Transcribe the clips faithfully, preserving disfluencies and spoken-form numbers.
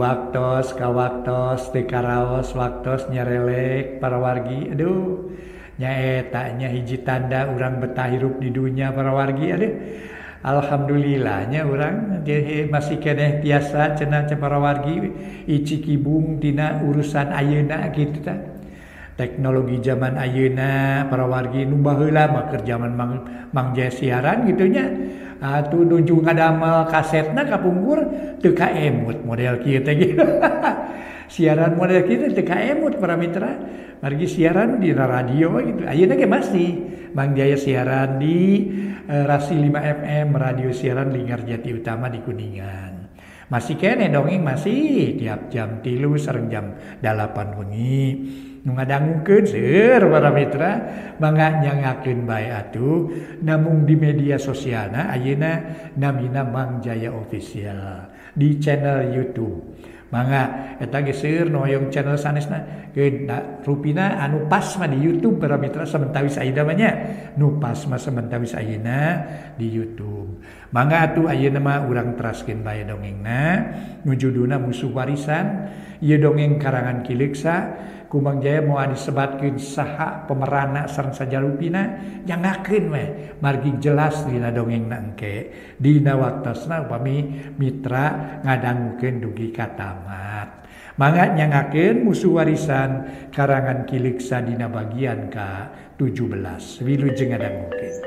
waktos ka waktos teu karaos waktos nyarelek para wargi. Aduh nyaeta nya hiji tanda urang betah hirup di dunia para wargi. Aduh alhamdulillahnya urang masih keneh tiasa cenah para wargi ici kibung tina urusan ayeuna kitu tah. Teknologi zaman ayeuna para wargi nu baheula mah keur zaman mang, mang jaya siaran gitunya. Atuh nuju ngadamel kasetna kapungkur teu kaemut model kieu teh gitu. Siaran model kieu teu kaemut para mitra. Margi siaran di radio gitu. Ayeuna ge masih Mang Jaya siaran di uh, Rasi lima F M, radio siaran Linggarjati Utama di Kuningan. Masih kene dongeng masih tiap jam tilu sareng jam dalapan wengi. Nu ngadangukeun seueur para mitra mangga nyangakeun bae atuh namung di media sosialna ayeuna namina Mang Jaya Official di channel YouTube. Mangga eta ge seueur nu hoyong channel sanesna geun rupina anu pas mah di YouTube para mitra samentawis ayeuna mah nya nu pas mah samentawis ayeuna di YouTube. Mangga atuh ayeuna mah urang teraskeun bae dongengna nu judulna Musuh Warisan. Ieu dongeng karangan Kileuksa ku Mang Jaya moal disebatkeun saha pemerana sareng sajalupina nyangakeun we margi jelas dina dongengna engke dina waktosna upami mitra ngadangukeun dugi ka tamat. Mangga nyangakeun Musuh Warisan karangan Kileuksa dina bagian ka tujuh belas. Wilujeng ngadangukeun.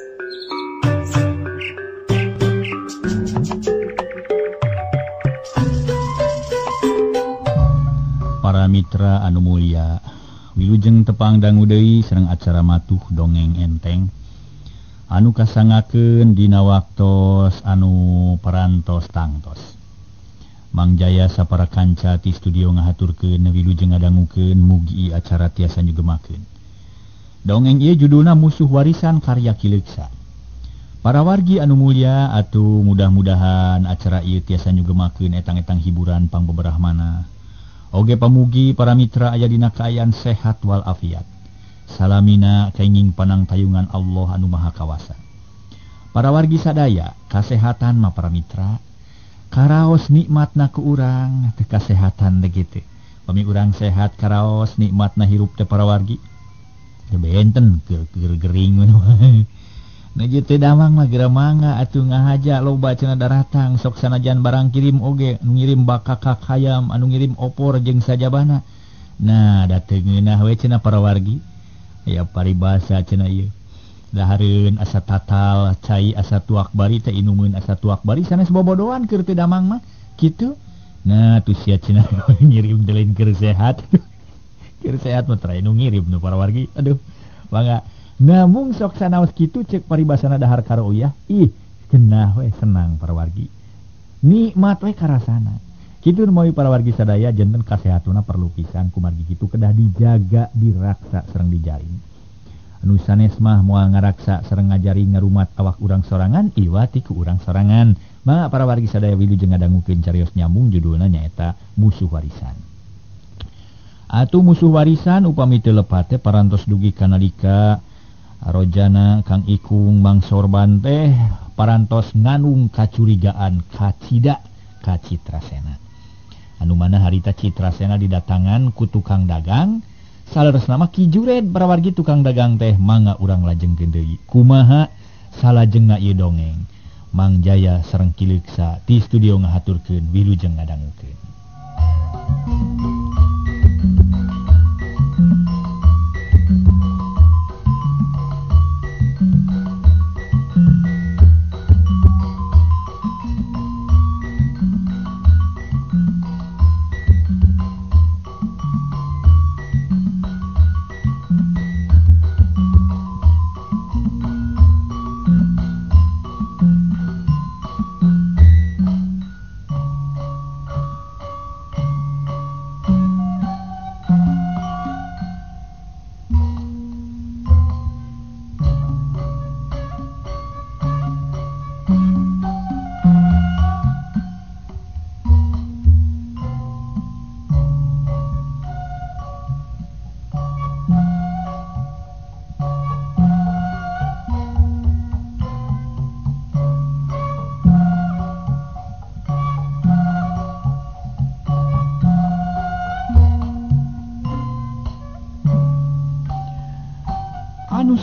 Para mitra anu mulia, wilujeng tepang dangu deui sareng acara matuh dongeng enteng anu kasangakeun dina waktos anu parantos tangtos. Mang Jaya sapara kanca ti studio ngahaturkeun wilujeng ngadangukeun mugi acara tiasa nyugemakeun. Dongeng ieu judulna Musuh Warisan karya Kileuksa. Para wargi anu mulia atuh mudah-mudahan acara ieu tiasa nyugemakeun etang-etang hiburan pangbeberahmana. Oge pamugi para mitra aya dina kaayaan sehat wal afiat. Salamina kainging panang tayungan Allah anu maha kawasa. Para wargi sadaya, kasehatan mah para mitra. Karaos nikmatna ku urang, teu kasehatan teh kitu. Pami urang sehat karaos nikmatna hirup teh para wargi. Teu benten keur gering we. Nah jitu damang mah geura mangga atuh ngahaja loba cenah daratang sok sanajan barang kirim oge anu ngirim bakakak hayam anu ngirim opor jeung sajabana. Nah da teu ngeunah we cenah para wargi. Ya paribasa cenah ieu. Dahareun asa tatal cai asa tuak bari teh inumeun asa tuak bari sanes bobodohan keur teu damang mah kitu. Nah tuh sia cenah ngirim deulin keur sehat. Keur sehat mah tara nu ngirim nu para wargi. Aduh mangga namung sok sanaos kitu cek paribasana dahar karo uyah ih genah we senang para wargi nikmat we karasana kitu moal para wargi sadaya janten kasehatuna perlu pisan kumargi kitu kedah dijaga diraksa sareng dijaring anu sanes mah moal ngaraksa sareng ngajari ngarumat awak urang sorangan iwati ku urang sorangan mangga para wargi sadaya wilujeng ngadangukeun carios nyambung judulna nyaeta Musuh Warisan. Atuh Musuh Warisan upami teu lepat teh parantos dugi kanalika Arojana Kang Ikung Mang Sorban teh parantos nganung kacurigaan kacida ka Citrasena. Anu mana harita Citrasena didatangan ku tukang dagang, saleresna mah Ki Jured para wargi tukang dagang teh mangga urang lajengkeun deui. Kumaha salajengna ieu dongeng. Mang Jaya sareng Kileuksa ti studio ngahaturkeun wilujeng ngadangukeun.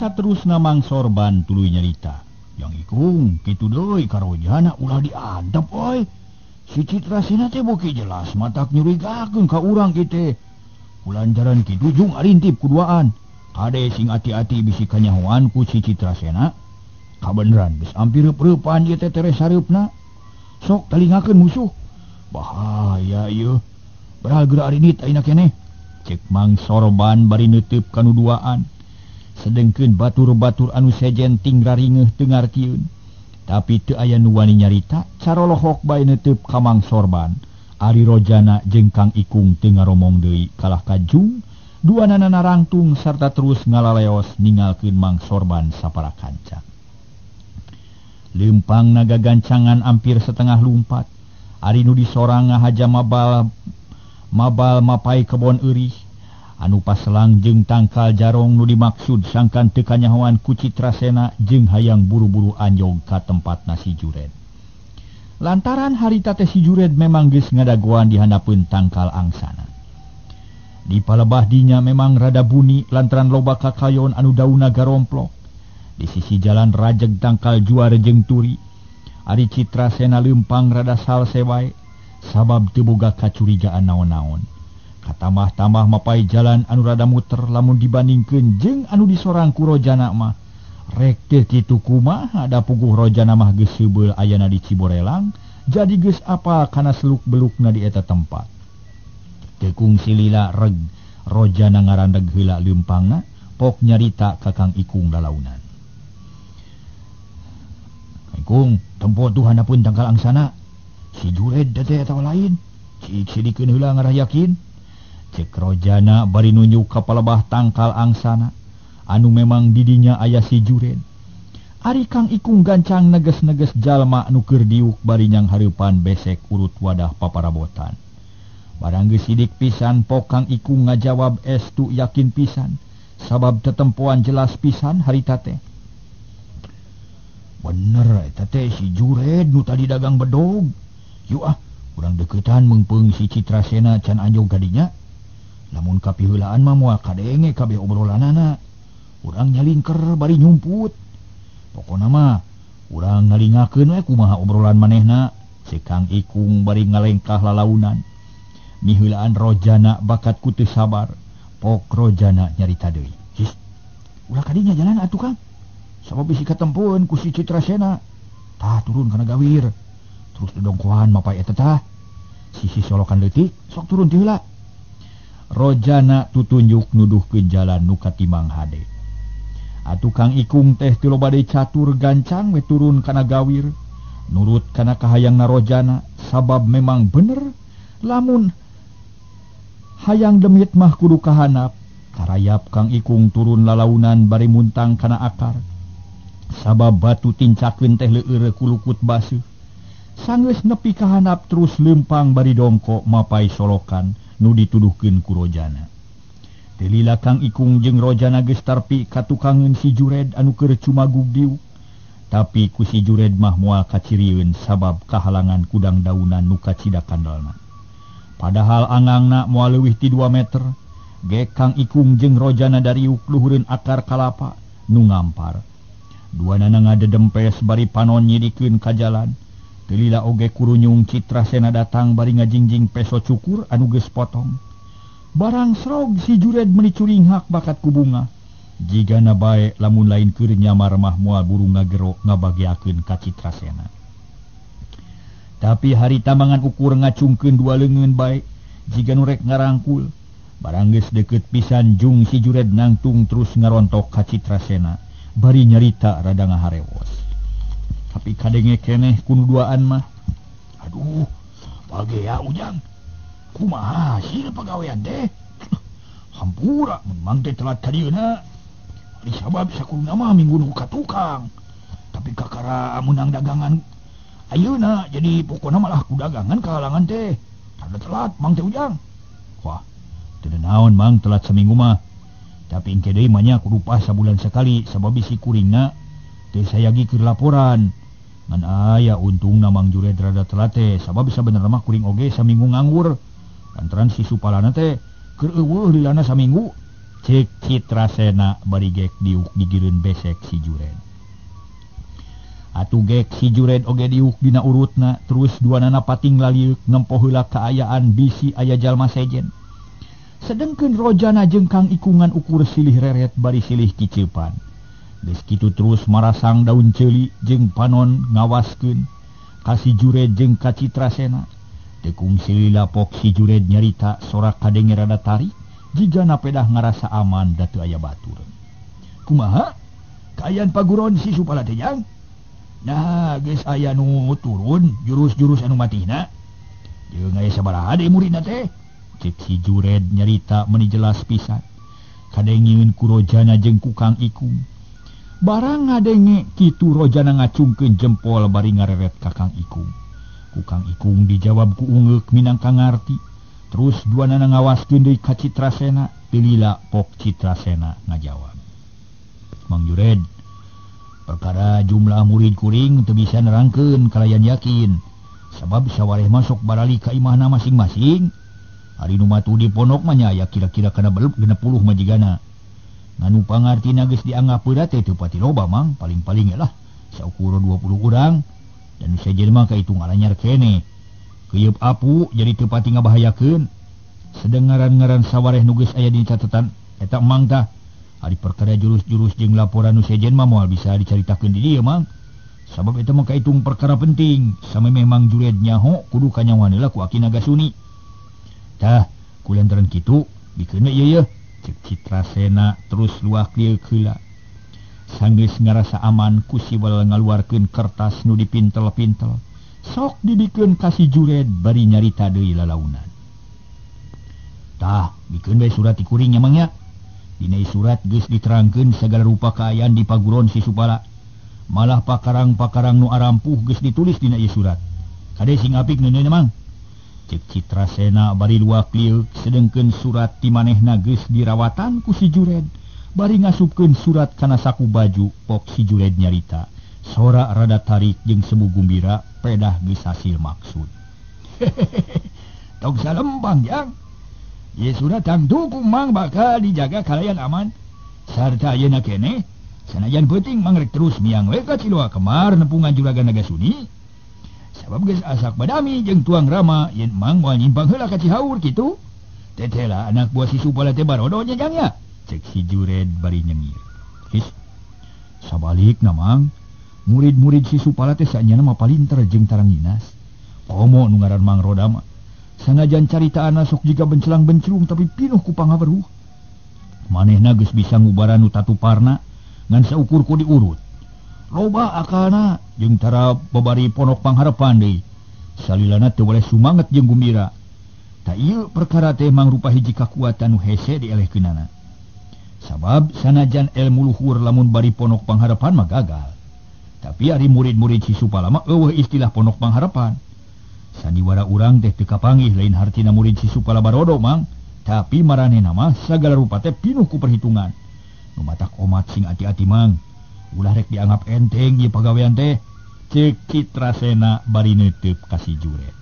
saterus namang sorban tuluy nyarita. Yang ikung kitu deui karojana ulah diadap oi. Si Citrasena teh boke jelas matak nyurigakeun ka urang kitu. Kulantaran kitu jung arintip kuduaan. Kade sing ati-ati bisi kanyahoan ku si Citrasena. Kabeneran geus ampir reup-reupan ieu teh tere sareupna. Sok talingakeun musuh. Bahaya ieu. Beral geura arinit ayeuna keneh. Cek Mang Sorban bari neuteub kanuduaan. Sedengkeun batur-batur anu sejen tinggal ringeuh teu ngartieun. Tapi teu aya nu wani nyarita, carolohok bae neuteub ka Mang Sorban. Ari Rojana jeung Kang Ikung teu ngaromong deui kalah kajung, duanana narangtung sarta terus ngalaleos ningalkeun Mang Sorban sapara kancang. Leumpang naga gancangan ampir setengah lumpat. Ari nu disorang ngahaja mabal mabal mapai kebon eurih. Anu paselang jeung tangkal jarong nu dimaksud sangkan teu kanyahoan ku Citrasena jeung hayang buru-buru anjog ka tempatna si Jured. Lantaran harita teh si Jured memang geus ngadagoan di handapeun tangkal angsana. Di palebah dinya memang rada buni lantaran loba kakayon anu daunna garomplok. Di sisi jalan rajeg tangkal juara jeung turi. Ari Citrasena leumpang rada salse wae sabab teu boga kacurigaan naon-naon. Katambah-tambah mapai jalan anu rada muter lamun dibandingkeun jeung anu disorang ku Rojana mah. Rek teh kitu kumaha da puguh Rojana mah geus heubeul ayana di Ciborelang, jadi geus apal kana seluk-belukna di eta tempat. Teu kungsi lila reg Rojana ngarandeg heula leumpangna, pok nyarita ka Kang Ikung lalaunan. Ikung, tempo tuh handapun tangkal angsana. Si Jured teh eta lain. Cik sidikeun heula ngarayakin. Cek Rojana bari nunjuk ka palebah tangkal angsana anu memang didinya aya si Jured. Ari Kang Ikung gancang neges-neges jalma anu keur diuk bari nyang hareupan besek urut wadah paparabotan. Barang geus sidik pisan pok Kang Ikung ngajawab estu yakin pisan sabab tetempoan jelas pisan harita teh. Bener eta teh si Jured nu tadi dagang bedog. Yuk ah, urang deukeutan meungpeung si Citrasena can anjog kadinya. Lamun kapiheulaan mah moal kadenge kabeh obrolanana. Urang nyalingker bari nyumput. Pokona mah urang ngalingakeun we kumaha obrolan manehna. Si Kang Ikung bari ngalengkah lalaunan. Miheulaan Rojana bakat ku teu sabar. Pok Rojana nyarita deui. His, ulah kadinya jalan atuh Kang. Sabab bisi katempueun ku si Citrasena. Tah turun kana gawir. Terus dodongkohan mapai eta tah. Sisi solokan leutik sok turun ti heula. Rojana tutunjuk nuduhkeun jalan nu katimang hade. Atuh Kang Ikung teh teu loba deui catur gancang we turun kana gawir. Nurut kana kahayangna Rojana sabab memang bener lamun hayang demit mah kudu kahanap. Karayap Kang Ikung turun lalaunan bari muntang kana akar. Sabab batu tincakeun teh leueur ku lukut baseuh. Sanggeus nepi kahanap terus leumpang bari dongko mapai solokan nu dituduhkeun ku Rojana. Delila Kang Ikung jeung Rojana geus tarpi katukangeun si Jured anu keur cumagug diuk. Tapi ku si Jured mah moal kacirieun sabab kahalangan kudang daunan nu kacida kandalna. Padahal angangna moal leuwih ti dua meter, ge Kang Ikung jeung Rojana dariuk luhureun akar kalapa nu ngampar. Duanana ngadedempes bari panon nyidikeun ka jalan. Delila oge kurunyung Citrasena datang bari ngajingjing peso cukur anu geus potong. Barang srog si Jured meuni curinghak bakat ku bunga. Jigana bae lamun lain keur nyamar mah moal buru ngagero ngabagiakeun ka Citrasena. Tapi harita mangan ukur ngacungkeun dua leungeun bae jiga nu rek ngarangkul. Barang geus deukeut pisan jung si Jured nangtung terus ngarontok ka Citrasena bari nyarita rada ngaharewos. Tapi kadenge keneh kunuduaan mah. Aduh, bagea ujang. Kumaha hasil pagawean teh? Hampura memang teh telat kadieuna. Di sabab sakuruna mah minggu nu ka tukang. Tapi kakara menang dagangan ayeuna jadi pokona malah ku dagangan kahalangan teh. Rada telat mang teh ujang. Wah, teu naon mang telat seminggu mah. Tapi engke deui mah nya kudu pas sabulan sekali sabab bisi kuringna teh sayagi keur laporan. Ngan aya untungna Mang Jured rada telat teh sabab bisa bener mah kuring oge saminggu nganggur. Lantaran si supalana teh keur eueuh lilana saminggu. cek Citrasena bari gek diuk digireun besek si Jured. Atuh gek si Jured oge diuk dina urutna terus duanana pating laliuk nempo heula kaayaan bisi aya jalma sejen. Sedengkeun Rojana jeung Kang Ikungan ukur silih reret bari silih kiceupan. Geus kitu terus marasang daun ceuli jeung panon ngawaskeun ka si Jured jeung ka Citrasena. Tekung silih lapok si Jured nyarita sorak kadenge rada tarik jigana pedah ngarasa aman da teu aya batur. Kumaha? Kaayaan paguron si Supala teh jang? Nah, geus aya nu turun jurus-jurus anu matihna. Jeung aya sabaraha deui muridna teh? Cek si Jured nyarita meuni jelas pisan. Kadengieun ku Rojana jeung ku Kang Ikung. Barang ngadenge kitu Rojana ngacungkeun jempol bari ngareret ka Kang Ikung. Ku Kang Ikung dijawab ku ungeuk minangka ngarti. Terus duanana ngawaskeun deui ka Citrasena, pilila pok Citrasena ngajawab. Mang Jured, perkara jumlah murid kuring teu bisa nerangkeun kalayan yakin. Sabab sawareh masuk barali ka imahna masing-masing. Ari nu matu di pondok mah nya aya kira-kira kana beleup genep puluh majigana. Nganu pangartina geus dianggap beura teh teu pati loba mang, paling-paling lah saukur dua puluh urang. Dan sejen mah kaitung alanyar kene. Keuyeub apu jadi teu pati ngabahayakeun. Sedengaran-ngaran sawareh nu geus aya di catetan eta mang tah. Ari perkara jurus-jurus jeung laporan nu sejen mah moal bisa dicaritakeun di dieu mang. Sabab eta mah kaitung perkara penting. Samemeh Mang Jured nyaho kudu kanyawan heula ku Aki Nagasuni. Tah, kulantaran kitu bikeun ieu yeuh. Cek Citrasena terus luak lieu heula. Sanggeus ngarasa aman ku siwal ngaluarkeun kertas nu dipintel-pintel. Sok dibikeun ka si Jured bari nyarita deui lalaunan. Tah, bikeun bae surat ti kuring nya Mang nya. Dina surat geus diterangkeun sagala rupa kaayaan di paguron si Supala. Malah pakarang-pakarang nu arampuh geus ditulis dina ieu surat. Kade sing apik neuneun Mang. Cek Citrasena bari luak lieu sedengkeun surat ti manehna geus dirawatan ku si Jured. Bari ngasupkeun surat kana saku baju pok si Jured nyarita. Sora rada tarik jeung semu gumbira pedah geus hasil maksud. Tong salembang jang. Ye surat tangtu ku Mang bakal dijaga kalayan aman. Sarta ayeuna keneh sanajan peuting Mang rek terus miang we ka Ciloa Kemar nepungan Juragan Nagasuni. Sabab geus asak badami jeung tuang rama yen Mang moal nyimpang heula ka Cihaur kitu. Tetela anak buah si Supala teh barodo nya jang ya. Cek si Jured bari nyengir. His. Sabalikna Mang, murid-murid si Supala teh saenyana mah palinter jeung taranginas. Komo nu ngaran Mang Roda mah sanajan caritaana sok jiga bencelang-benclung tapi pinuh ku pangaweruh. Manehna geus bisa ngubaran nu tatuparna ngan saukur ku diurut. Loba akalna jeung tara babari Pondok Pangharepan deui. Salilana teu boleh sumanget jeung gumbira. Ta ieu perkara teh mangrupa hiji kakuatan nu hese dielehkeunana. Sabab sanajan elmu luhur lamun bari Pondok Pangharepan mah gagal. Tapi ari murid-murid si Supala mah eueuh istilah Pondok Pangharepan. Sandiwara urang teh teu kapanggih lain hartina murid si Supala barodo Mang, tapi maranehna mah sagala rupa teh pinuh ku perhitungan. Nu matak omat sing ati-ati Mang. Ulah rek dianggap enteng ieu pagawean teh. Cek Citrasena bari neuteub ka si Jured.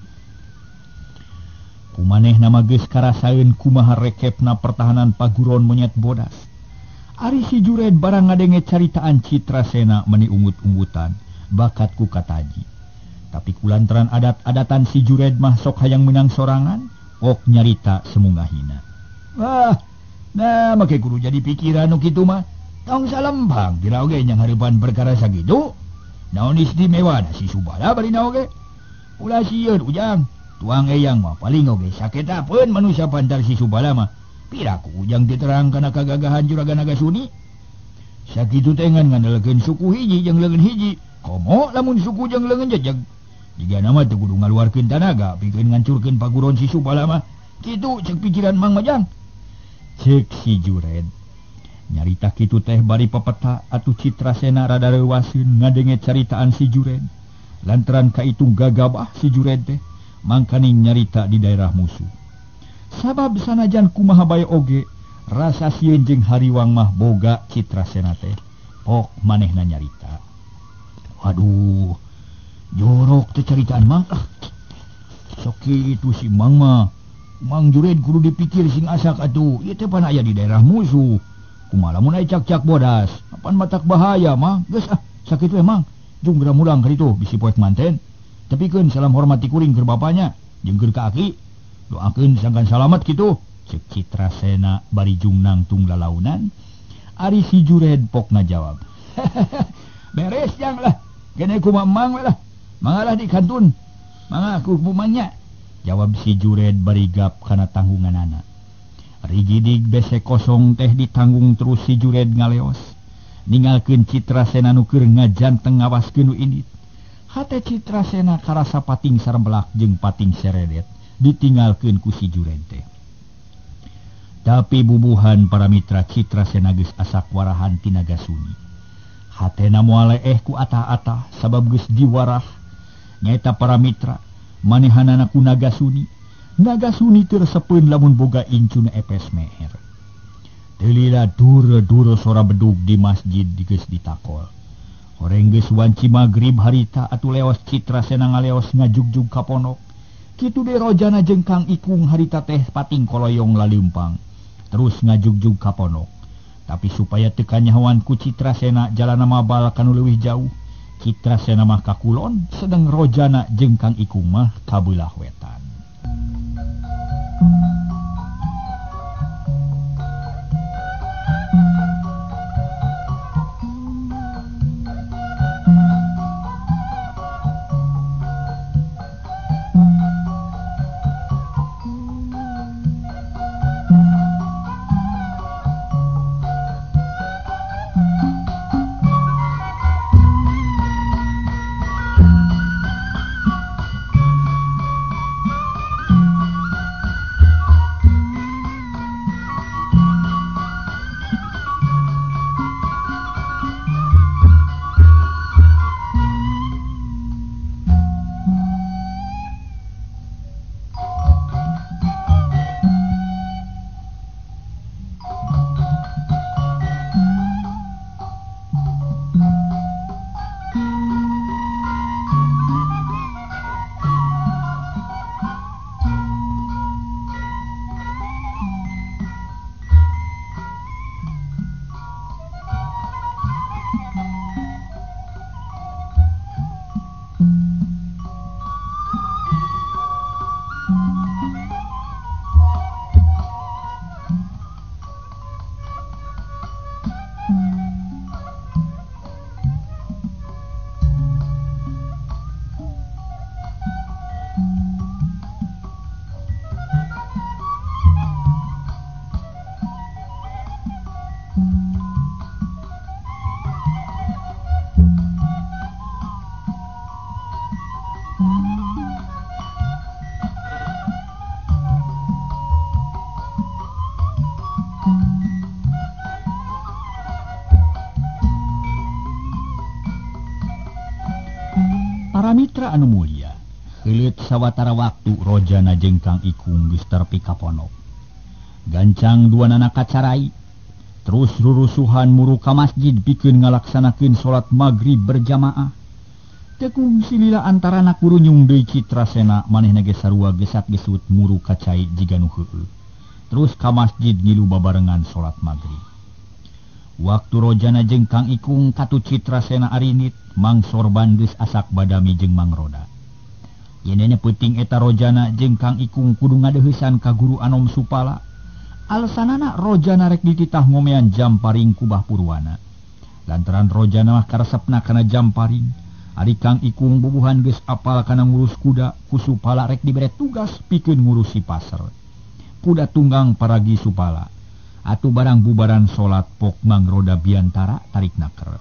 Kumanehna mah geus karasaeun kumaha rekepna pertahanan paguron monyet bodas. Ari si Jured barang ngadenge caritaan Citrasena meuni ungut-unggutan bakat ku kataji. Tapi kulantaran adat-adatan si Jured mah sok hayang menang sorangan, ok nyarita semungahina. Wah, nah make kudu jadi pikiran nu kitu mah. Tong salembang dira oge nyang hareupan perkara sakitu. Naon istimewa si Supala bari na oge. Ulah sieun ujang, tuang eyang mah paling oge saketapeun manusia pantar si Supala mah. Piraku ujang diterang kana kagagahan Juragan Nagasuni. Sakitu teh ngan ngandalkeun suku hiji jeung leungeun hiji. Komo lamun suku jeung leungeun jejeg. Jiga nama teu kudu ngaluarkeun tanaga pikeun ngancurkeun paguron si Supala mah. Kitu cek pikiran Mang Majang. Cek si Jured. Nyarita kitu teh bari pepeta atuh Citrasena rada reuwaseun ngadenge caritaan si Jured. Lantaran kaitung gagabah si Jured teh mangkani nyarita di daerah musuh. Sabab sanajan kumaha bae oge rasa sieun jeung hariwang mah boga Citrasena teh. Pok manehna nyarita. Waduh, jorok teh caritaan Mang. Ah, sok kitu si Mang mah Mang Jured kudu dipikir sing asak atuh. Ieu teh pan aya di daerah musuh. Kumaha mun aya cak-cak bodas. Apan matak bahaya mah. Geus ah, sakitu emang. Jung geura mulang ka ditu bisi poek manten. Tepikeun salam hormati kuring keur bapanya jeung keur ka aki. Doakeun sangkan salamet kitu. Ceuk Citrasena bari jung nangtung lalaunan. Ari si Jured pok ngajawab. Beres jang lah. Kene ku mamang lah. Mangalah di kantun. Mangga ku pumangnya. Jawab si Jured barigap kana tanggunganana. Rigidig besek kosong teh ditanggung terus si Jured ngaleos. Ninggalkeun Citrasena nu keur ngajanteng ngawaskeun nu indit. Hate Citrasena karasa pating sarembelak jeung pating seredet ditinggalkeun ku si Jured teh. Tapi bubuhan para mitra Citrasena geus asak warahan ti Nagasuni. Hatena moal leeh ku atah-atah sabab geus diwarah nyaeta para mitra. Manehanana ku Nagasuni. Nagasuni tersepeun lamun boga incuna epes meher. Delila dure-dure sora bedug di masjid geus ditakol. Horeng geus wanci magrib harita atuh leos Citrasena ngaleos ngajugjug ka pondok. Kitu de rojana jeung Kang Ikung harita teh pating koloyong laleumpang. Terus ngajugjug ka pondok. Tapi supaya teu kanyahoan ku Citrasena jalana mabal kanu leuwih jauh. Citrasena mah ka kulon, sedang rojana jeung Kang Ikung mah ka beulah wetan. Para mitra anu mulia, heuleut sawatara waktu rojana jeung Kang Ikung geus terpi ka pondok. Gancang duanana kacarai, terus rurusuhan muru ka masjid pikeun ngalaksanakeun salat magrib berjamaah. Tekung silila antarana kurunyung deui Citrasena manehna ge sarua gesat-gesut muru kacai jiga nu heueuh. Terus ka masjid ngilu babarengan salat magrib. Waktu rojana jeung Kang Ikung katu Citrasena arinit, Mang Sorban geus asak badami jeung Mang Roda. Yenena peuting eta rojana jeung Kang Ikung kudu ngadeuheusan ka guru anom supala. Alesanana rojana rek dititah ngomean jamparing ku Bah Purwana. Lantaran rojana mah karesepna kana jamparing, ari Kang Ikung bubuhan geus apal kana ngurus kuda, ku supala rek dibere tugas pikeun ngurusi pasar. Kuda tunggang paragi supala. Atuh barang bubaran salat pok Mang Roda biantara tarik naker.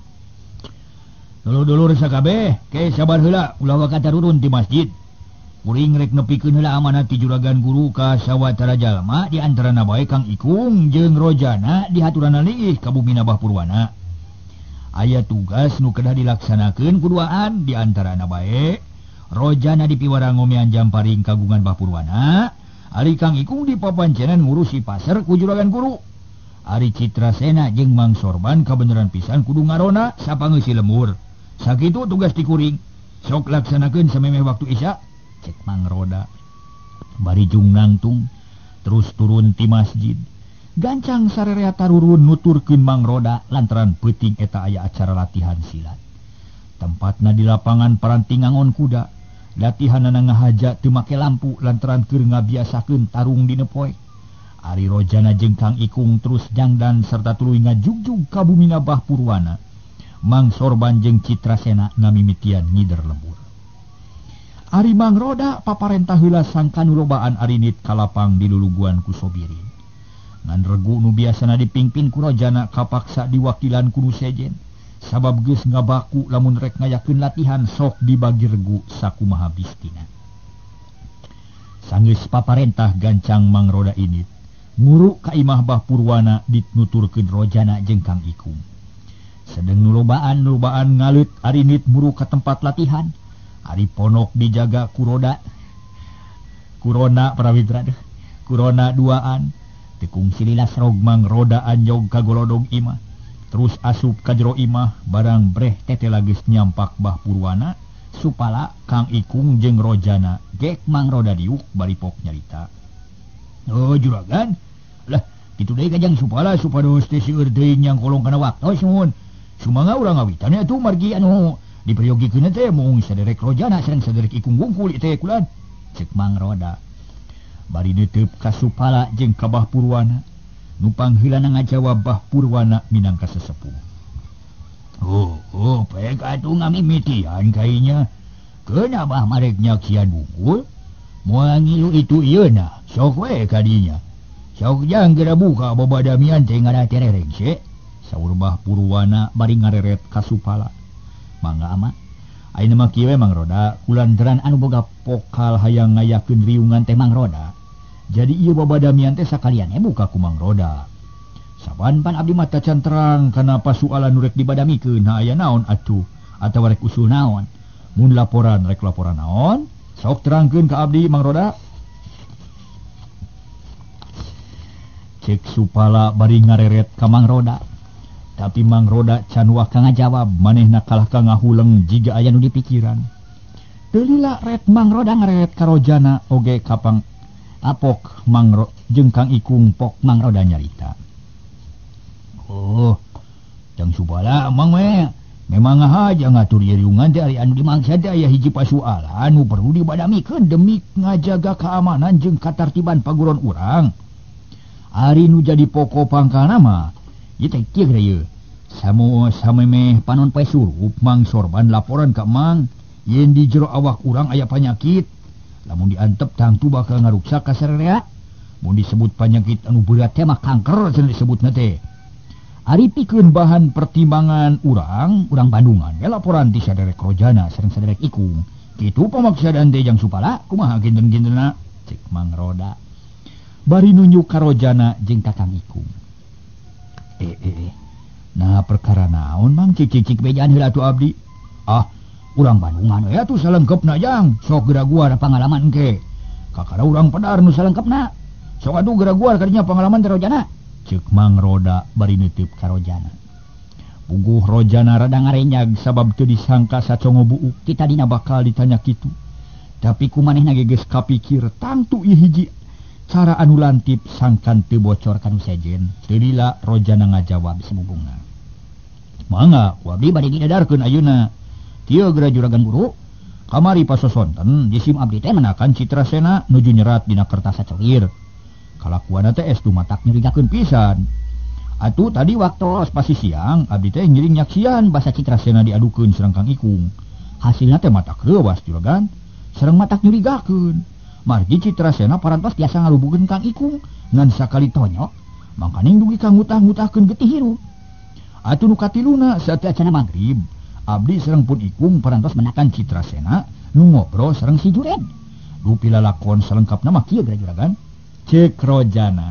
Dulur-dulur sakabeh, ke sabar heula ulah wakat tarurun ti masjid. Kuring rek nepikeun heula amanat ti juragan guru ka sawatara jalma di antarana bae Kang Ikung jeung rojana dihaturana lingih ka bumina Bah Purwana. Aya tugas nu kedah dilaksanakeun kuduaan di antarana bae rojana dipiwara ngomean jamparing kagungan Bah Purwana. Ari Kang Ikung dipapancenan ngurusi pasar ku juragan guru. Ari Citrasena jeung Mang Sorban kabeneran pisan kudu ngarona sapangeus si lemur. Sakitu tugas ti kuring. Sok laksanakeun samemeh waktu isya, cek Mang Roda. Bari jung nangtung terus turun ti masjid. Gancang sarerea tarurun nuturkeun Mang Roda lantaran peuting eta aya acara latihan silat. Tempatna di lapangan Parantingangon kuda. Latihanana ngahaja teu make lampu lantaran keur ngabiasakeun tarung dina poe. Ari Rojana jeung Kang Ikung terus jangdan sarta tuluy ngajugjug ka bumina Bah Purwana. Mang Sorban jeung Citrasena ngamimitian ngider lembur. Ari Mang Roda paparentah heula sangka nu lobaan arinit kalapang diluluguan ku Sobirin. Ngan regu nu biasana dipingpin ku Rojana kapaksa diwakilan ku nu sejen. Sabab geus ngabaku lamun rek ngayakeun latihan sok dibagi regu sakumaha bistina. Sanggeus paparentah gancang Mang Roda init, nguru ka imah Bah Purwana dituturkeun Rojana jeung Kang Ikung. Sedeng nulobaan nulobaan ngalut arinit muru ka tempat latihan. Ari ponok dijaga kuroda kurona prawitra deh kurona duaan tekung sililas rog Mang Roda anjog ka golodog imah terus asup ka jero imah barang breh tete lagis nyampak Bah Purwana supala Kang Ikung jeung Rojana gek Mang Roda diuk bari pok nyarita. Oh juragan lah kitu deui kajang supala supados teh seueur teuing yang kolong kana waktos nuhun sumangga urang ngawitan atuh margi anu diperyogikeun teh mung saderek Rojana sareng saderek Ikung wungkul teh kulan ceuk Mang Roda. Bari neuteub ka supala jeung ka Bah Purwana nu pangheulana ngajawab Bah Purwana minangka sesepuh. Oh, oh, pek atuh ngamimitian kaynya. Keuna Bah marek nyaksian wungkul? Moal ngilu itu ieuna, sok we kadinya. Sok jang geura buka babadamian teh ngada terereng se. Saur Bah Purwana bari ngareret ka supala. Mangga ama ayeuna mah kieu Mang Roda kulantaran anu boga pokal hayang ngayakeun riungan teh Mang Roda jadi ieu babadamian teh sakalian buka ku Mang Roda saban pan abdi mah tacan terang kana pasualan nu rek dibadamikeun ha aya naon atuh atawa rek usul naon mun laporan rek laporan naon sok terangkeun ka abdi Mang Roda. Cek supala bari ngareret ka Mang Roda. Tapi Mang Roda can waka ngajawab manehna kalah ka ngahuleng jiga aya nu dipikiran. Teu lila ret Mang Roda ngaret ka Rojana oge kapang apok Mang Ro jeung Kang Ikung pok Mang Roda nyarita. Oh, jang supala Mang we memang ngahaja ngatur riungan teh ari anu dimangsa teh aya hiji pasualan anu perlu dibadamikeun demi ngajaga keamanan jeung katartiban paguron urang. Ari nu jadi pokok pangkalna mah ieu teh kieu ieu. Samo samemeh panon pae surup Mang Sorban laporan ka Mang yen di jero awak urang aya panyakit. Lamun diantep tangtu bakal ngaruksak ka sarerea. Mun disebut panyakit anu berat teh mah kanker cenah disebutna teh. Ari pikeun bahan pertimbangan urang, urang Bandungan ge laporan ti saderek Rojana sareng saderek Ikung. Kitu pamaksadan teh jang supala kumaha ginten-gintenna cek Mang Roda. Bari nunjuk ka Rojana jeung ka Kang Ikung. Eh, eh, eh. Nah perkara naon Mang cik-cik bejaan heula atuh abdi. Ah, urang Bandungan we atuh salengkepna jang. Sok geraguar pangalaman engke. Kakara urang Padar nu salengkepna. Sok atuh geraguar kadinya pangalaman teh Rojana. Ceuk Mang Roda bari neuteub ka Rojana. Puguh Rojana rada ngarenyag sabab teu disangka sacongo buuk kita dina bakal ditanya kitu. Tapi kumanehna ge geus kapikir tangtu ieu hiji cara anu lantip sangkan teu bocor kanu sejen. Teu lila Rojana ngajawab samubungna. Mangga, ku abdi bade didadarkeun ayeuna. Kieu geura juragan guru. Kamari pasosonten jisim abdi teh menakan Citrasena nuju nyerat dina kertas sacolir. Kalakuana teh es dumatak nyerigakeun pisan. Atuh tadi waktos pasi siang abdi teh ngiring nyaksian basa Citrasena diadukeun sareng Kang Ikung. Hasilna teh matak reuwas juragan, sareng matak nyerigakeun. Margi Citrasena parantos tiasa ngalubukeun Kang Ikung ngan sakali tonyok mangkaning dugi kang ngutah-ngutahkeun getih hirup. Atuh nu katiluna saat acara magrib abdi sareng pun Ikung parantos menakan Citrasena nu ngobrol sareng si Jured. Dupi lalakon salengkapna mah kieu juragan. Cek Rojana.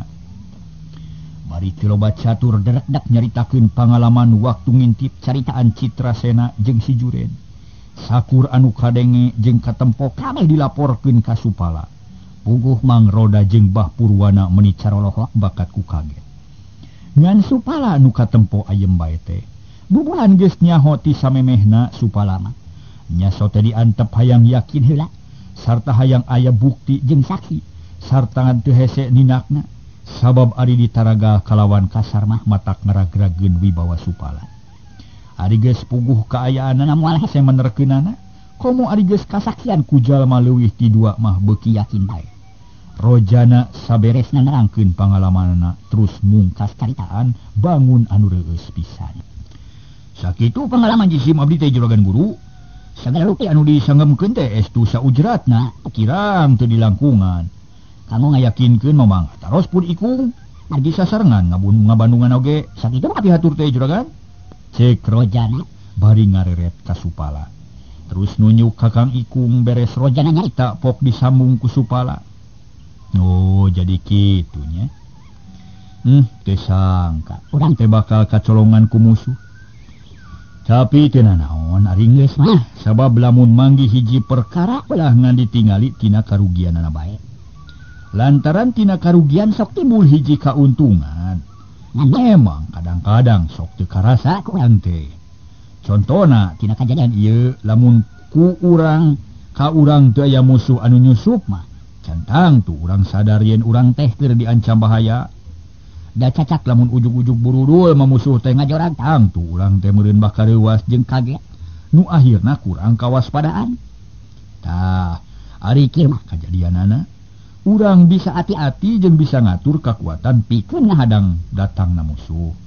Bari teu loba catur derekdak nyaritakeun pangalaman waktu ngintip caritaan Citrasena jeung si Jured. Sakur anu kadenge jeung katempo kabeh dilaporkeun ka supala. Puguh Mang Roda jeung Bah Purwana meuni caroloh bakat ku kaget. Ngan supala anu katempo ayem bae teh. Bubuhan geus nyaho ti samemehna supala mah. Nya so teh diantep hayang yakin heula. sarta hayang aya bukti jeung saksi sarta teu hese ninakna sabab ari ditaraga kalawan kasar mah matak ngeragrageun wibawa Supala. Ari geus puguh kaayaanna moal hese menerkeunana komo ari geus kasaksian ku jalma leuwih ti dua mah beuki yakin bae. Rojana saberesna nerangkeun pangalamanna terus mungkas caritaan bangun anu reueus pisan. Sakitu pengalaman jisim abdi teh juragan guru. Sagala rupi anu disanggemkeun teh estu saujratna kirang teu dilangkungan. Kanggo ngayakinkeun mamang taros pun ikung margi sasarengan ngabun ngabandungan oge sakitu mah pihatur teh juragan. Cek Rojana bari ngareret ka Supala. Terus nunjuk kakang ikung beres Rojana nyaita pok disambung ku Supala. Oh jadi kitunya. Hmm, teu sangka urang teh bakal kacolongan ku musuh. Tapi teu nanaon ari geus mah sabab lamun manggi hiji perkara ulah ngan ditingali tina karugianna bae. Lantaran tina karugian sok timbul hiji kauntungan. Ngan memang kadang-kadang sok teu karasa ku urang teh. Contona tina kajadian ieu lamun ku urang ka urang teu aya musuh anu nyusup mah cantang tuh urang sadar yen urang teh keur diancam bahaya. Da cacak lamun ujug-ujug burudul mamusuh teh ngajorang tang tuh urang teh meureun bakal reuwas jeung kaget nu akhirna kurang kawaspadaan. Tah ari kieu mah kajadianana urang bisa hati-hati jeung bisa ngatur kakuatan pikeun ngahadang datangna musuh.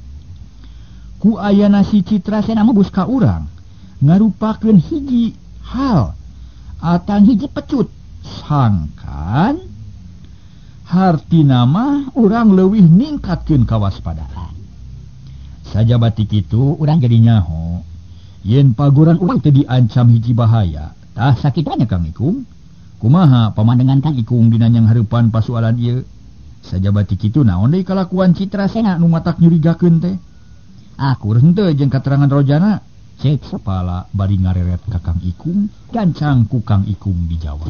Ku ayana si Citrasena mah bus ka urang ngarupakeun hiji hal atang hiji pecut sangkan hartina mah urang leuwih ningkatkeun kawaspadaan. Sajabati kitu urang jadi nyaho yen paguran urang teu diancam hiji bahaya tah sakitanya Kang Ikung kumaha pamandangan Kang Ikung dina nyang hareupan pasualan ieu. Sajabati kitu naon deui kalakuan Citrasena nu matak nyurigakeun teh? Akur henteu jeung katerangan Rojana. Cek Supala bari ngareret ka Kang Ikung gancang ku Kang Ikung dijawab.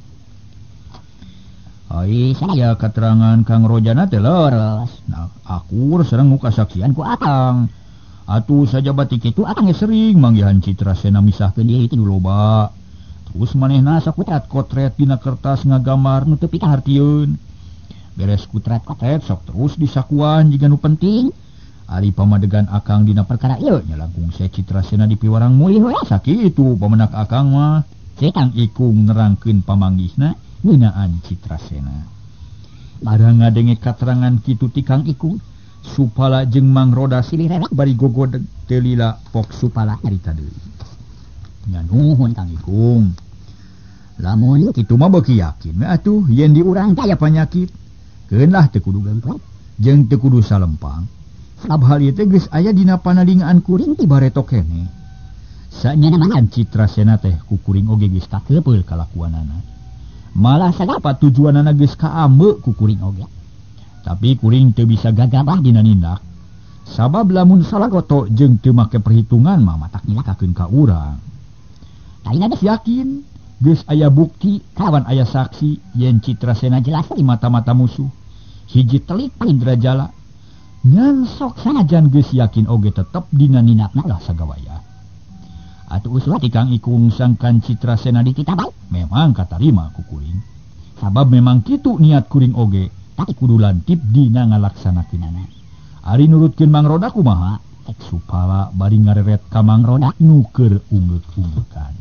Ai saya keterangan Kang Rojana teh leres. Nah, akur sareng nu kasaksian ku akang. Atuh sajabati kitu akang ge sering manggihan Citrasena misahkeun ieu ti loba. Terus manehna sakutrat kotret dina kertas ngagambar nu teu pitahartieun. Beres kutrat kotret sok terus disakuan jiga nu penting. Ari pamadegan akang dina perkara ieu nya langkung se Citrasena dipiwarang mulih we sakitu pamenak akang mah. Cek Kang Ikung nerangkeun pamanggisna ngeunaan Citrasena. Barang ngadenge katerangan kitu ti Kang Ikung, Supala jeung Mang Roda silih rerek bari gogodeg teu lila pok Supala nyarita deui. Nya nuhun Kang Ikung. Lamun kitu mah beuki yakin we atuh yen di urang teh aya panyakit. Keun lah teu kudu gangguan jeung teu kudu salempang. Sabab hal ieu teh geus aya dina panadingaan kuring ti bareto keneh. Sanyana mangan Citrasena teh ku kuring oge geus kakeupel kalakuanana. Malah sagapa tujuanana geus kaambe ku kuring oge. Tapi kuring teu bisa gagabah dina nindak. Sabab lamun salagoto jeung teu make perhitungan mah matak nyilakakeun ka urang. Ayeuna geus yakin geus aya bukti kawan aya saksi yen Citrasena jelas di mata-mata musuh. Hiji telik indra jala. Ngan sok sanajan geus yakin oge tetep dina ninakna lah sagawaya. Atuh usul ti Kang Ikung sangkan Citrasena dikitabai memang katarima ku kuring. Sabab memang kitu niat kuring oge, tapi kudu lantip dina ngalaksanakeunana. Ari nurutkeun Mang Roda kumaha? Ek Supala bari ngareret ka Mang Roda nu keur unggeuk-unggekan.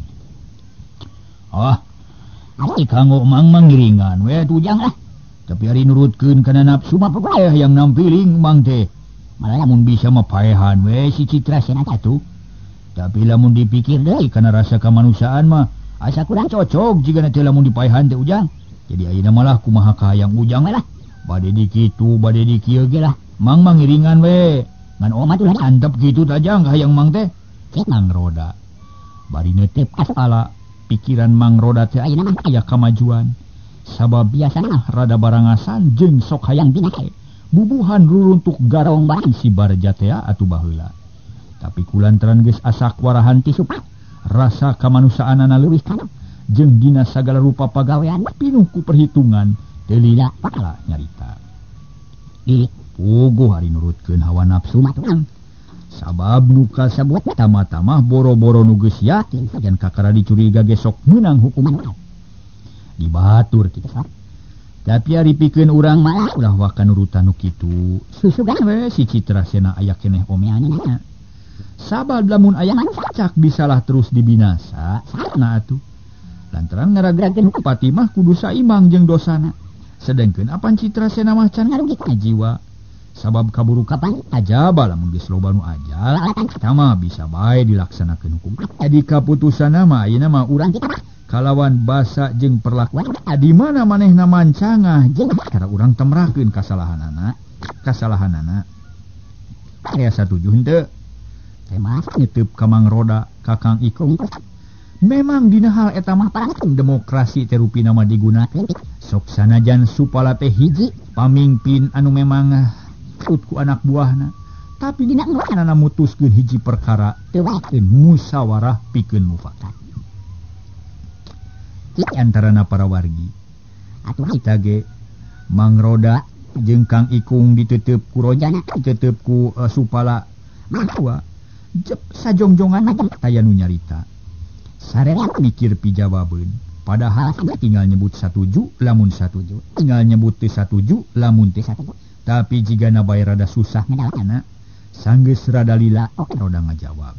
Ah, ari kanggo Mang mangiringan we tujang lah. Tapi ari nurutkeun kana nafsu mah pagawe yang nampiling Mang teh. Malah lamun bisa mah paehan we si Citrasena atuh. Tapi lamun dipikir deui kana rasa kamanusiaan mah asa kurang cocok jigana teh lamun dipaehan teh ujang. Jadi ayeuna malah kumaha ka hayang ujang we lah. Bade di kitu, bade di kieu ge lah. Mang mangiringan we. Ngan omah tuh antep kitu tajang ka hayang Mang teh. Cek Mang Roda. Bari neutep asala pikiran Mang Roda teh ayeuna mah aya kamajuan. Sabab biasana rada barangasan jeung sok hayang dinae. Bubuhan ruruntuk garong barang si Barja teh atuh baheula. Tapi kulantaran geus asak warahan ti Supala, rasa kamanusiaanana leuwih kana jeung dina sagala rupa pagawean pinuh ku perhitungan teu lila pakala nyarita. Ih, puguh ari nurutkeun hawa nafsu mah turang. Sabab nu kasabuat mata-mata mah boro-boro nu geus yakin sajan kakara dicuriga ge sok meunang hukuman. dibatur kita. Tapi ari pikeun urang malah udah wakan urutan nu kitu. Susugan we si Citra Sena aya keneh omeanna. Sabab lamun aya cak bisalah terus dibinasa, sana atuh. Lantaran ngaragrakeun upati mah kudu saimbang jeung dosana. Sedengkeun apan Citra Sena mah can ngarugikeun jiwa. Sabab kaburu kapan ajaba lamun geus loba nu ajal, eta mah bisa bae dilaksanakeun hukum. Jadi kaputusanna mah ayeuna mah urang kita kalawan basa jeung perlakuan di mana manehna mancangah jeung cara urang temrakeun kasalahanana, kasalahanana. Aya satuju henteu. Teh mah nyeteup ka Mang Roda Kakang Ikung. Memang dina hal eta mah parangan demokrasi teh rupina mah digunakeun. Sok sanajan supala teh hiji pamimpin anu memang tut ku anak buahna, tapi dina ngaranna mutuskeun hiji perkara teu waekeun musyawarah pikeun mufakat. Di antarana para wargi atuh kita ge Mang Roda jeung Kang Ikung diteuteup ku rojana, diteuteup ku uh, supala mahua jep sajongjongan macam taya nu nyarita. Sareng mikir pijawabeun, padahal tinggal nyebut satuju lamun satuju, tinggal nyebut teu satuju lamun teu satuju. Tapi jika nabai rada susah ngedalana, sanggeus rada lila oke roda ngajawab.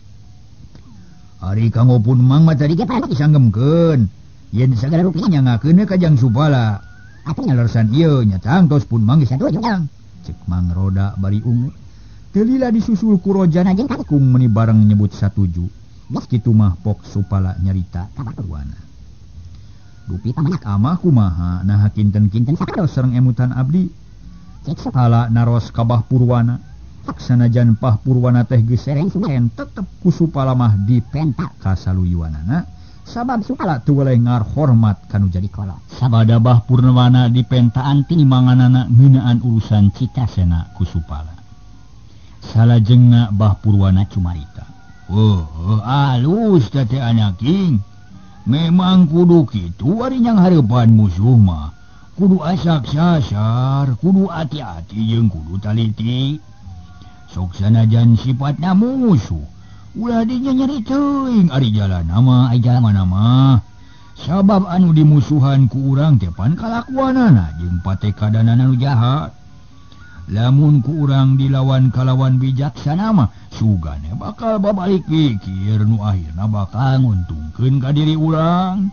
Ari kanggo pun mang mah tadi ge pati sanggemkeun. Yen sagala rupiah nyangakeun ka Jang Supala. Atuh ngalersan ieu nya tang tos pun mang geus satuju jang. Cek Mang Roda bari ungu. Teu lila disusul ku rojana jeung Kakung meuni bareng nyebut satuju. Geus kitu mah pok Supala nyarita ka baruana. Dupi pamanak amah kumaha nah kinten-kinten sados sareng emutan abdi. Cek Supala naros kabah Purwana. Sanajan pah Purwana teh geus sereng-sereng tetep ku Supala mah dipenta ka saluyuanana. Sabab Supala teu weleh ngarhormat kanu jadi kala. Sabada bah Purwana dipentaan tinimanganana ngeunaan urusan Citra Sena ku Supala. Salajengna bah Purwana cumarita. Oh, oh alus teh anaking. Memang kudu kitu ari nyang hareupan musuh mah. Kudu asak sasar, kudu hati-hati jeung kudu taliti. Sok sanajan sifatna musuh, ulah dinya nyeri teuing ari jalanna mah aya jalan mah. Sabab anu dimusuhan ku urang teh pan kalakuanana jeung patekadanana nu jahat. Lamun ku urang dilawan kalawan bijaksana mah sugane bakal babalik pikir nu akhirna bakal nguntungkeun ka diri urang.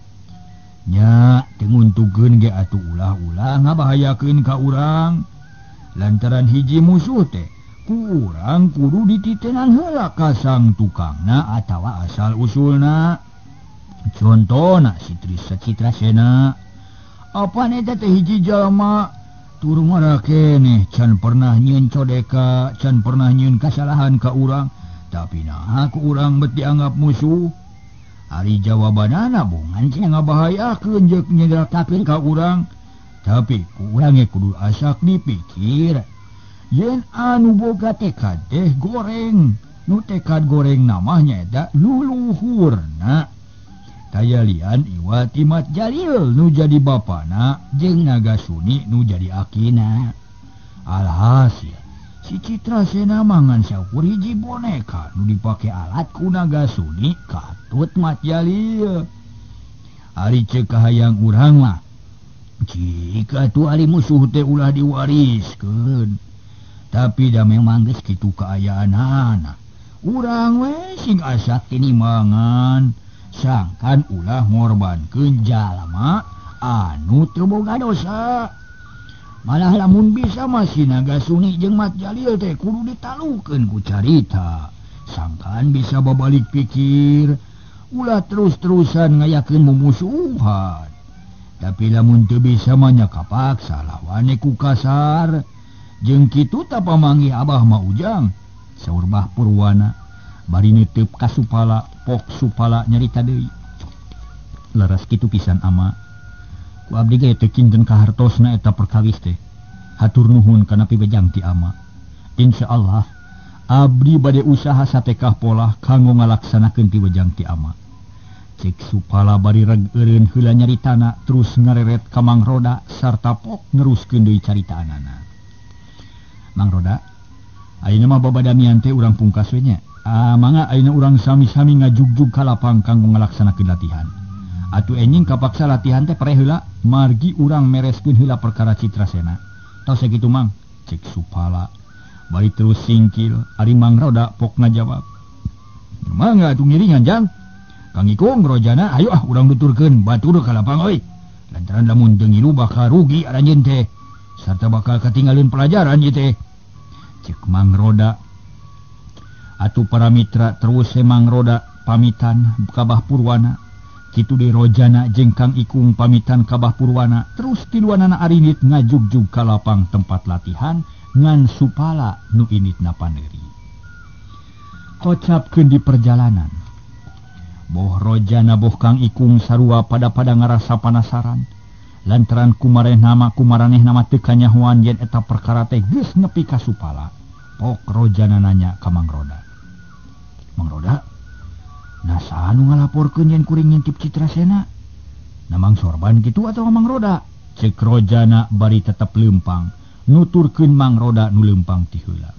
Nya teu nguntungkeun ge atuh ulah-ulah ngabahayakeun ka urang. Lantaran hiji musuh teh ku urang kudu dititenan heula ka sang tukangna atawa asal usulna. Contona si Citra Sena. Apaan eta teh hiji jalma turung mara keneh can pernah nyieun codeka, can pernah nyieun kasalahan ka urang, tapi nah ku urang bet dianggap musuh. Ari jawabanana bongan cenah ngabahayakeun jeung nyedakakeun ka urang, tapi ku urang ge kudu asak dipikir. Yen anu boga tekad teh goreng, nu tekad goreng namanya eta luluhurna. Taya lian Iwa Timat Jalil nu jadi bapana jeung Nagasuni nu jadi akina. Alhasil si Citra Sena mangan saukur hiji boneka nu dipake alat ku Nagasuni katut Mat Jalil. Ari ceuk kahayang urang mah jika tu ari musuh teh ulah diwariskeun. Tapi da memang geus kitu kaayaanana. Urang we sing asak tinimangan sangkan ulah ngorbankeun jalma anu teu boga dosa. Malah lamun bisa masih Nagasuni jeung Mat Jalil teh kudu ditalukeun ku carita. Sangkan bisa babalik pikir, ulah terus-terusan ngayakeun mumusuhan. Tapi lamun teu bisa mah nya kapaksa lawane ku kasar. Jeung kitu ta pamanggih abah mah ujang, saur Bah Purwana. Bari neuteup ka Supala, pok Supala nyarita deui. Leres kitu pisan ama. Ku abdi ge teu kinten kahartosna eta perkawis teh. Hatur nuhun kana pibejang ti ama. Insyaallah abdi bade usaha satekah pola kanggo ngalaksanakeun ti bejang ti ama. Cek Supala bari regeureun heula nyaritana terus ngareret ka Mang Roda sarta pok neruskeun deui caritaanana. Mang Roda, ayeuna mah babadamian teh urang pungkas we nya. Ah, mangga ayeuna urang sami-sami ngajugjug ka lapang kanggo ngalaksanakeun latihan. Atuh enjing kapaksa latihan teh pare heula margi urang mereskeun heula perkara Citrasena. Tos sakitu mang cek Supala. Bari terus singkil ari Mang Roda pok ngajawab. Mangga atuh ngiringan jang. Kang Ikung Rojana ayo ah urang nuturkeun batur ka lapang euy. Lantaran lamun teu ngilu bakal rugi aranjeun teh. Sarta bakal katinggalin pelajaran ieu teh. Cek Mang Roda. Atuh para mitra terus Mang Roda pamitan kabah Purwana. Kitu deui Rojana jeung Kang Ikung pamitan kabah Purwana. Terus tiluanana arinit ngajugjug ka lapang tempat latihan ngan Supala nu initna Pandeuri. Kocapkeun di perjalanan. Boh Rojana boh Kang Ikung sarua pada-pada ngarasa panasaran. Lantaran kumarehna mah kumaranehna mah teu kanyahoan yen eta perkara teh geus nepi ka Supala. Pok Rojana nanya ka Mang Roda. Mang Roda, nah sanu ngalaporkeun yen kuring ngintip Citrasena? Na Mang Sorban kitu atawa Mang Roda? Cek Rojana bari tetep leumpang, nuturkeun Mang Roda nu leumpang ti heula.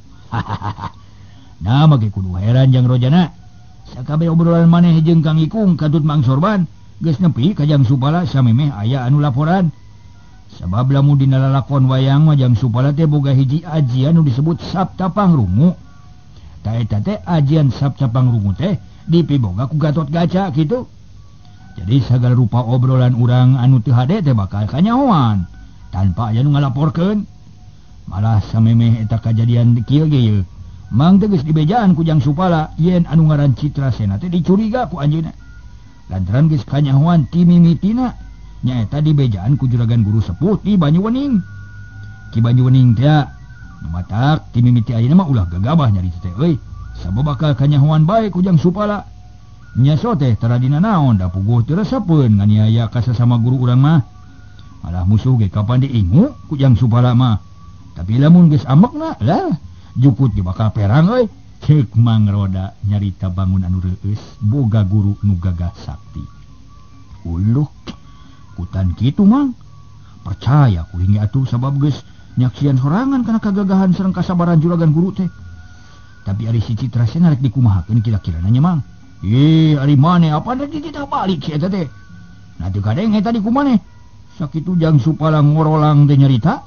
Nah make kudu heran jang Rojana. Sakabeh obrolan maneh jeung Kang Ikung katut Mang Sorban geus nepi ka jang Supala samemeh aya anu laporan. Sabab lamun dina lalakon wayang mah jang Supala teh boga hiji ajian nu disebut Sabta Pangrungu. Ta eta teh ajian Sabta Pangrungu teh dipiboga ku Gatot Kaca kitu. Jadi sagala rupa obrolan urang anu teu hade teh bakal kanyahoan tanpa aya nu ngalaporkeun. Malah samemeh eta kajadian kieu ge yeuh. Mang teh geus dibejaan ku jang Supala yen anu ngaran Citrasena teh dicuriga ku anjeunna. Lantaran geus kanyahoan ti mimitina nyaeta dibejaan ku juragan guru sepuh di Banyuwening. Ki Banyuwening teh nu matak ti mimiti ayeuna mah ulah gagabah nyari teh euy. Sabab bakal kanyahoan bae ku jang Supala. Nya so teh tara dina naon da puguh teu resepeun nganiaya ka sasama guru urang mah. Malah musuh ge kapan diingu ku jang Supala mah. Tapi lamun geus ambekna lah jukut ge bakal perang euy. Cek Mang Roda nyarita bangun anu reueus boga guru nu gagah sakti. Uluh kutan kitu Mang. Percaya kuring atuh sabab geus nyaksian sorangan kana kagagahan sareng kasabaran juragan guru teh. Tapi ari si Citrasena rek dikumahakeun kira-kira nanya Mang. Ye ari maneh apa da kita balik si eta teh. Nah teu kadeng eta di kumaneh. Sakitu jang Supala ngorolang teh nyarita.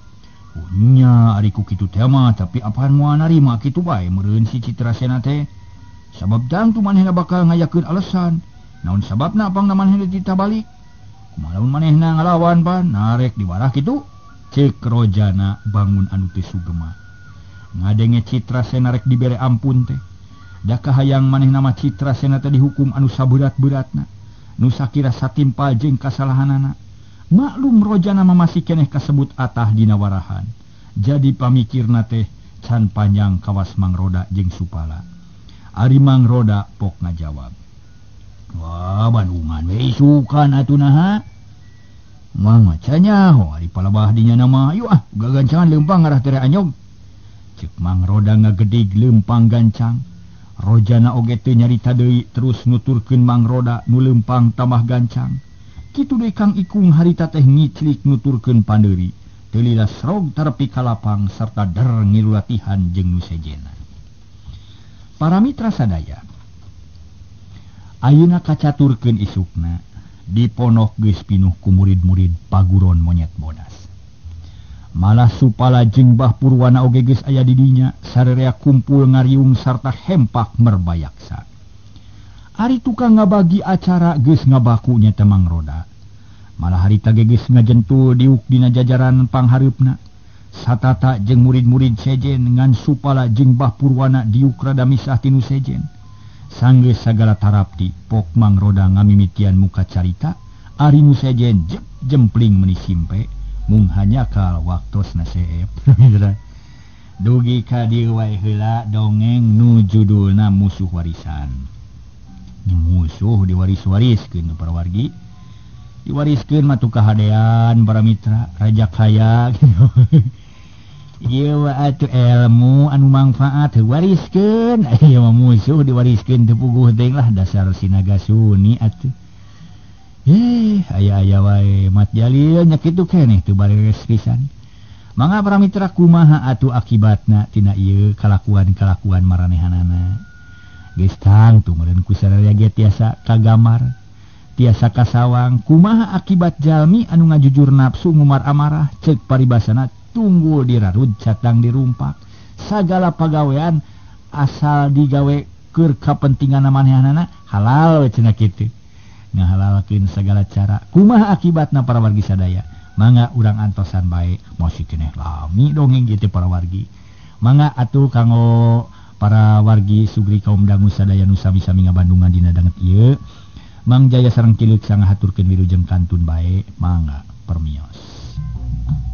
Nya ari ku kitu teh mah tapi apaan moal narima kitu bae meureun si Citrasena teh. Sabab jang tu manehna bakal ngayakeun alesan. Naon sababna apangna manehna ditita balik? Kumaha lamun manehna ngalawan pan narek diwarah kitu? Cek Rojana bangun anu teu sugema. Ngadenge Citrasena rek dibere ampun teh. Da kahayang manehna mah Citrasena teh dihukum anu saberat-beratna. Nu sakira satimpal jeung kasalahanana. Maklum Rojana mah masih keneh kasebut atah dina warahan. Jadi pamikirna teh can panjang kawas Mang Roda jeung Supala. Ari Mang Roda pok ngajawab. Wah Bandungan we isukan atuh naha. Mang macanya ho ari palabah dinya nama ayo ah gagancangan leumpang ngarah tere anyog. Cek Mang Roda ngagedig leumpang gancang. Rojana oge teu nyarita deui terus nuturkeun Mang Roda nu leumpang tambah gancang. Kitu deui Kang Ikung harita teh ngiclik nuturkeun Pandeuri. Teu lilas rog tarepi ka lapang sarta der ngilu latihan jeung nu sejena. Para mitra sadaya. Ayeuna kacaturkeun isukna di ponok geus pinuh ku murid-murid paguron monyet bodas. Malah Supala jeung Bah Purwana oge geus aya di dinya sarerea kumpul ngariung sarta hempak merbayaksa. Ari tukang ngabagi acara geus ngabaku nya teh Mang Roda. Malah harita ge geus ngajentul diuk dina jajaran panghareupna. Satata jeung murid-murid sejen ngan Supala jeung Bah Purwana diuk rada misah tinu sejen. Sanggeus sagala tarapti pok Mang Roda ngamimitian muka carita ari nu sejen jep jempling meuni simpe mung hanyakal waktosna seep. Dugi ka dieu wae heula dongeng nu judulna Musuh Warisan. Musuh diwaris-wariskeun para wargi. Diwariskeun matu kahadean para mitra raja kaya gitu. Ieu atuh ilmu anu manfaat wariskeun. Ieu mah musuh diwariskeun teu puguh teuing lah dasar sinaga suni atuh. Eh, aya-aya wae mat jalil nya kitu keneh teu bareres pisan. Mangga para mitra kumaha atuh akibatna tina ieu kalakuan-kalakuan maranehanana. Geus tang tu meureun ku sadaya ge tiasa kagamar. tiasa kasawang kumaha akibat jalmi anu ngajujur nafsu ngumar amarah cek paribasana tunggul dirarud catang dirumpak sagala pagawean asal digawe keur kapentingan manehna halal cenah kitu ngahalalkeun segala cara kumaha akibatna para wargi sadaya mangga urang antosan bae mosi keneh lami dongeng gitu para wargi mangga atuh kanggo para wargi sugri kaum dangu sadaya nu sami-sami ngabandungan dina danget ieu Mang Jaya sareng Kileuk sangahaturkeun wilujeng kantun bae mangga permios.